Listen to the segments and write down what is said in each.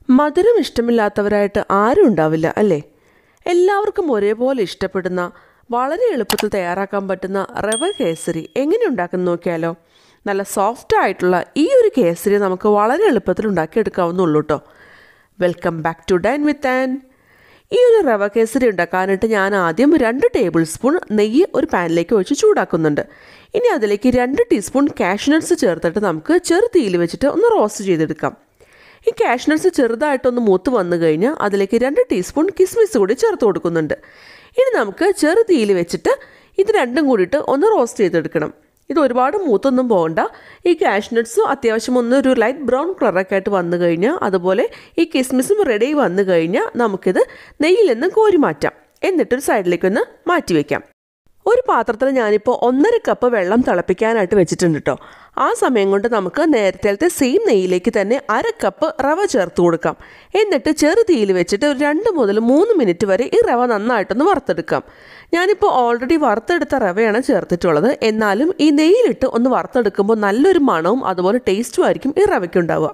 മധുരം ഇഷ്ടമില്ലാത്തവരായിട്ട് ആരും ഉണ്ടാവില്ല അല്ലേ? എല്ലാവർക്കും ഒരേപോലെ ഇഷ്ടപ്പെടുന്ന വളരെ എളുപ്പത്തിൽ തയ്യാറാക്കാൻ പറ്റുന്ന റവ കേസരി എങ്ങനെ ഉണ്ടാക്കുന്ന നോക്കിയാലോ? നല്ല സോഫ്റ്റ് ആയിട്ടുള്ള ഈ ഒരു കേസരി നമുക്ക് വളരെ എളുപ്പത്തിൽ ഉണ്ടാക്കിയെടുക്കാവുന്നുള്ളൂ കേട്ടോ. Welcome back to dine with Ann. ഈ ഒരു റവ കേസരി ഉണ്ടാക്കാനായിട്ട് ഞാൻ ആദ്യം 2 ടേബിൾ സ്പൂൺ നെയ്യ് ഒരു പാനിലേക്ക് ഒഴിച്ച് ചൂടാക്കുന്നുണ്ട്. ഇനി അതിലേക്ക് 2 ടീസ്പൂൺ കാഷ്നട്ട്സ് ചേർത്തിട്ട് നമുക്ക് ചെറു തീയിൽ വെച്ചിട്ട് ഒന്ന് റോസ്റ്റ് ചെയ്തെടുക്കാം. ഈ കാഷ്നട്ട്സ് ചെറുതായിട്ടൊന്ന് മൂത്ത് വന്നു കഴിഞ്ഞാൽ അതിലേക്ക് 2 ടീസ്പൂൺ കിസ്മിസ് കൂടി ചേർത്ത് കൊടുക്കുന്നുണ്ട്. ഇനി നമുക്ക് ചെറു തീയിൽ വെച്ചിട്ട് ഇത് രണ്ടും കൂടിയിട്ട് ഒന്ന് റോസ്റ്റ് ചെയ്തെടുക്കണം. ഇത് ഒരുപാട് മൂത്തൊന്നും പോകണ്ട. ഈ കാഷ്നട്ട്സും അത്യാവശ്യം ഒരു ലൈറ്റ് ബ്രൗൺ കളറൊക്കെ ആയിട്ട് വന്നു കഴിഞ്ഞാൽ, അതുപോലെ ഈ കിസ്മിസും റെഡി വന്നു കഴിഞ്ഞാൽ നമുക്കിത് നെയ്യിൽ നിന്ന് കോരി മാറ്റാം. എന്നിട്ടൊരു സൈഡിലേക്കൊന്ന് മാറ്റി വയ്ക്കാം. ഒരു പാത്രത്തിൽ ഞാനിപ്പോൾ 1.5 കപ്പ് വെള്ളം തിളപ്പിക്കാനായിട്ട് വെച്ചിട്ടുണ്ട് കേട്ടോ. ആ സമയം കൊണ്ട് നമുക്ക് നേരത്തെ സെയിം നെയ്യിലേക്ക് തന്നെ 1/2 കപ്പ് റവ ചേർത്ത് കൊടുക്കാം. എന്നിട്ട് ചെറു തീയിൽ വെച്ചിട്ട് ഒരു 2 മുതൽ 3 മിനിറ്റ് വരെ ഈ റവ നന്നായിട്ടൊന്ന് വറുത്തെടുക്കാം. ഞാനിപ്പോൾ ഓൾറെഡി വറുത്തെടുത്ത റവയാണ് ചേർത്തിട്ടുള്ളത്. എന്നാലും ഈ നെയ്യിലിട്ട് ഒന്ന് വറുത്തെടുക്കുമ്പോൾ നല്ലൊരു മണവും അതുപോലെ ടേസ്റ്റും ആയിരിക്കും ഈ റവയ്ക്കുണ്ടാവുക.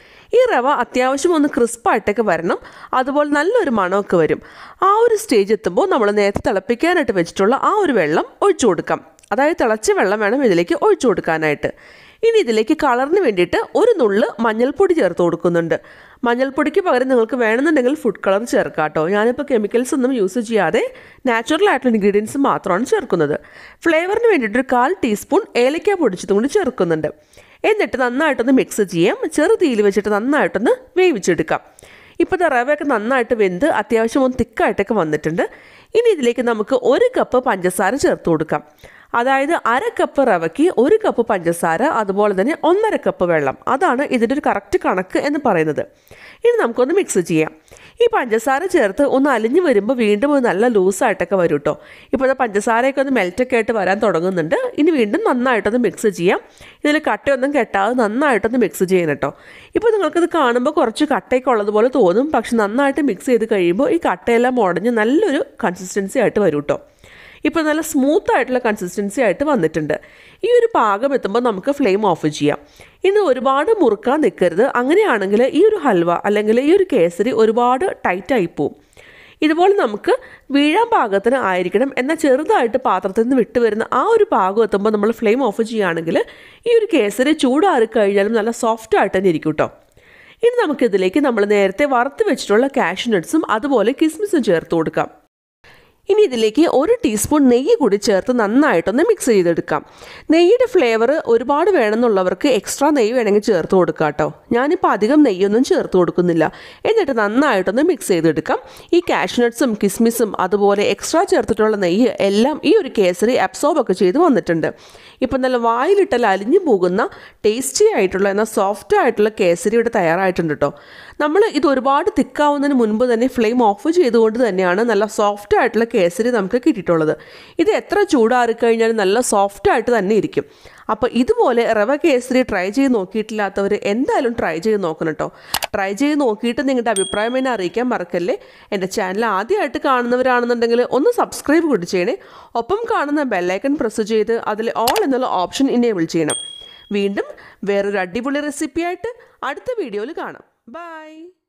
ഈ റവ അത്യാവശ്യം ഒന്ന് ക്രിസ്പായിട്ടൊക്കെ വരണം, അതുപോലെ നല്ലൊരു മണമൊക്കെ വരും. ആ ഒരു സ്റ്റേജ് എത്തുമ്പോൾ നമ്മൾ നേരത്തെ തിളപ്പിക്കാനായിട്ട് വെച്ചിട്ടുള്ള ആ ഒരു വെള്ളം ഒഴിച്ചു കൊടുക്കാം. അതായത് തിളച്ച വെള്ളം വേണം ഇതിലേക്ക് ഒഴിച്ചു കൊടുക്കാനായിട്ട്. ഇനി ഇതിലേക്ക് കളറിന് വേണ്ടിയിട്ട് ഒരു നുള്ള് മഞ്ഞൾപ്പൊടി ചേർത്ത് കൊടുക്കുന്നുണ്ട്. മഞ്ഞൾപ്പൊടിക്ക് പകരം നിങ്ങൾക്ക് വേണമെന്നുണ്ടെങ്കിൽ ഫുഡ് കളർ ചേർക്കാം കേട്ടോ. ഞാനിപ്പോൾ കെമിക്കൽസ് ഒന്നും യൂസ് ചെയ്യാതെ നാച്ചുറൽ ആയിട്ടുള്ള ഇൻഗ്രീഡിയൻസ് മാത്രമാണ് ചേർക്കുന്നത്. ഫ്ലേവറിന് വേണ്ടിയിട്ടൊരു 1/4 ടീസ്പൂൺ ഏലക്ക പൊടിച്ചതും കൂടി ചേർക്കുന്നുണ്ട്. എന്നിട്ട് നന്നായിട്ടൊന്ന് മിക്സ് ചെയ്യാം. ചെറു തീയിൽ വെച്ചിട്ട് നന്നായിട്ടൊന്ന് വേവിച്ചെടുക്കാം. ഇപ്പോഴത്തെ റവയൊക്കെ നന്നായിട്ട് വെന്ത് അത്യാവശ്യം ഒന്ന് തിക്കായിട്ടൊക്കെ വന്നിട്ടുണ്ട്. ഇനി ഇതിലേക്ക് നമുക്ക് 1 കപ്പ് പഞ്ചസാര ചേർത്ത് കൊടുക്കാം. അതായത് 1/2 കപ്പ് റവയ്ക്ക് 1 കപ്പ് പഞ്ചസാര, അതുപോലെ തന്നെ 1.5 കപ്പ് വെള്ളം. അതാണ് ഇതിൻ്റെ ഒരു കറക്റ്റ് കണക്ക് എന്ന് പറയുന്നത്. ഇനി നമുക്കൊന്ന് മിക്സ് ചെയ്യാം. ഈ പഞ്ചസാര ചേർത്ത് ഒന്ന് അലിഞ്ഞ് വരുമ്പോൾ വീണ്ടും നല്ല ലൂസായിട്ടൊക്കെ വരും കേട്ടോ. ഇപ്പോൾ പഞ്ചസാരയൊക്കെ ഒന്ന് മെൽറ്റൊക്കെ ആയിട്ട് വരാൻ തുടങ്ങുന്നുണ്ട്. ഇനി വീണ്ടും നന്നായിട്ടൊന്ന് മിക്സ് ചെയ്യാം. ഇതിൽ കട്ടയൊന്നും കെട്ടാതെ നന്നായിട്ടൊന്ന് മിക്സ് ചെയ്യണം കേട്ടോ. ഇപ്പോൾ നിങ്ങൾക്കിത് കാണുമ്പോൾ കുറച്ച് കട്ടയൊക്കെ ഉള്ളതുപോലെ തോന്നും. പക്ഷെ നന്നായിട്ട് മിക്സ് ചെയ്ത് കഴിയുമ്പോൾ ഈ കട്ടയെല്ലാം ഉടഞ്ഞ് നല്ലൊരു കൺസിസ്റ്റൻസി ആയിട്ട് വരും കേട്ടോ. ഇപ്പോൾ നല്ല സ്മൂത്ത് ആയിട്ടുള്ള കൺസിസ്റ്റൻസി ആയിട്ട് വന്നിട്ടുണ്ട്. ഈ ഒരു പാകം എത്തുമ്പോൾ നമുക്ക് ഫ്ലെയിം ഓഫ് ചെയ്യാം. ഇനി ഒരുപാട് മുറുക്കാൻ നിൽക്കരുത്. അങ്ങനെയാണെങ്കിൽ ഈ ഒരു ഹൽവ അല്ലെങ്കിൽ ഈ ഒരു കേസരി ഒരുപാട് ടൈറ്റായി പോവും. ഇതുപോലെ നമുക്ക് വീഴാൻ പാകത്തിന് ആയിരിക്കണം. എന്നാൽ ചെറുതായിട്ട് പാത്രത്തിൽ നിന്ന് വിട്ട് വരുന്ന ആ ഒരു പാകം എത്തുമ്പോൾ നമ്മൾ ഫ്ലെയിം ഓഫ് ചെയ്യുകയാണെങ്കിൽ ഈ ഒരു കേസരി ചൂടാറി കഴിഞ്ഞാലും നല്ല സോഫ്റ്റ് ആയിട്ട് തന്നെ ഇരിക്കും കേട്ടോ. ഇനി നമുക്കിതിലേക്ക് നമ്മൾ നേരത്തെ വറുത്ത് വെച്ചിട്ടുള്ള കാഷ്നട്ട്സും അതുപോലെ കിസ്മിസും ചേർത്ത് കൊടുക്കാം. ഇനി ഇതിലേക്ക് 1 ടീസ്പൂൺ നെയ്യ് കൂടി ചേർത്ത് നന്നായിട്ടൊന്ന് മിക്സ് ചെയ്തെടുക്കാം. നെയ്യുടെ ഫ്ലേവർ ഒരുപാട് വേണമെന്നുള്ളവർക്ക് എക്സ്ട്രാ നെയ്യ് വേണമെങ്കിൽ ചേർത്ത് കൊടുക്കാം കേട്ടോ. ഞാനിപ്പോൾ അധികം നെയ്യൊന്നും ചേർത്ത് കൊടുക്കുന്നില്ല. എന്നിട്ട് നന്നായിട്ടൊന്ന് മിക്സ് ചെയ്തെടുക്കാം. ഈ കാഷ്നട്ട്സും കിസ്മിസും അതുപോലെ എക്സ്ട്രാ ചേർത്തിട്ടുള്ള നെയ്യ് എല്ലാം ഈ ഒരു കേസരി അബ്സോർബൊക്കെ ചെയ്ത് വന്നിട്ടുണ്ട്. ഇപ്പം നല്ല വായിലിട്ടാൽ അലിഞ്ഞു പോകുന്ന ടേസ്റ്റി ആയിട്ടുള്ള എന്നാൽ സോഫ്റ്റ് ആയിട്ടുള്ള കേസരി ഇവിടെ തയ്യാറായിട്ടുണ്ട് കേട്ടോ. നമ്മൾ ഇത് ഒരുപാട് തിക്കാവുന്നതിന് മുൻപ് തന്നെ ഫ്ലെയിം ഓഫ് ചെയ്തുകൊണ്ട് തന്നെയാണ് നല്ല സോഫ്റ്റ് ആയിട്ടുള്ള കേസരി നമുക്ക് കിട്ടിയിട്ടുള്ളത്. ഇത് എത്ര ചൂടാറിക്കഴിഞ്ഞാലും നല്ല സോഫ്റ്റ് ആയിട്ട് തന്നെ ഇരിക്കും. അപ്പോൾ ഇതുപോലെ റവ കേസരി ട്രൈ ചെയ്ത് നോക്കിയിട്ടില്ലാത്തവർ എന്തായാലും ട്രൈ ചെയ്ത് നോക്കണം കേട്ടോ. ട്രൈ ചെയ്ത് നോക്കിയിട്ട് നിങ്ങളുടെ അഭിപ്രായം എന്നെ അറിയിക്കാൻ മറക്കല്ലേ. എൻ്റെ ചാനൽ ആദ്യമായിട്ട് കാണുന്നവരാണെന്നുണ്ടെങ്കിൽ ഒന്ന് സബ്സ്ക്രൈബ് കൂടി ചെയ്യണേ. ഒപ്പം കാണുന്ന ബെല്ലൈക്കൺ പ്രസ് ചെയ്ത് അതിൽ ഓൾ എന്നുള്ള ഓപ്ഷൻ ഇനേബിൾ ചെയ്യണം. വീണ്ടും വേറൊരു അടിപൊളി റെസിപ്പിയായിട്ട് അടുത്ത വീഡിയോയിൽ കാണാം. ബൈ.